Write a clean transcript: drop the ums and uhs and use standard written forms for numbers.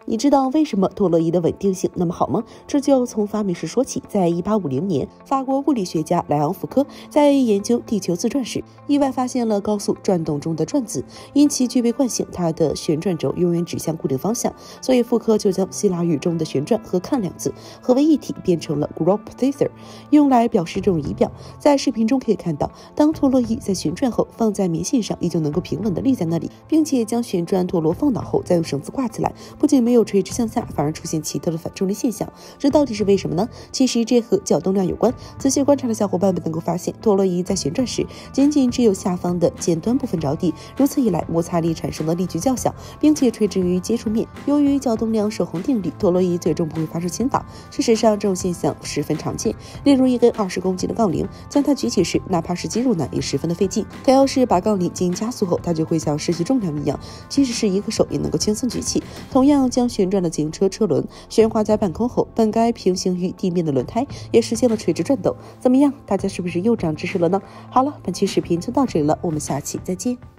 你知道为什么陀螺仪的稳定性那么好吗？这就要从发明史说起。在1850年，法国物理学家莱昂·福柯在研究地球自转时，意外发现了高速转动中的转子，因其具备惯性，它的旋转轴永远指向固定方向，所以福柯就将希腊语中的旋转和看两字合为一体，变成了 Grop-Theater， 用来表示这种仪表。在视频中可以看到，当陀螺仪在旋转后放在棉线上，依旧能够平稳地立在那里，并且将旋转陀螺放倒后再用绳子挂起来，不仅没有垂直向下，反而出现奇特的反重力现象。这到底是为什么呢？其实这和角动量有关。仔细观察的小伙伴们能够发现，陀螺仪在旋转时，仅仅只有下方的尖端部分着地，如此一来，摩擦力产生的力矩较小，并且垂直于接触面。由于角动量守恒定律，陀螺仪最终不会发生倾倒。事实上，这种现象十分常见。例如，一根20公斤的杠铃，将它举起时，哪怕是肌肉男也十分的费劲。可要是把杠铃进行加速后，它就会像失去重量一样，即使是一个手也能够轻松举起。同样，将旋转的自行车车轮悬挂在半空后，本该平行于地面的轮胎也实现了垂直转动。怎么样，大家是不是又长知识了呢？好了，本期视频就到这里了，我们下期再见。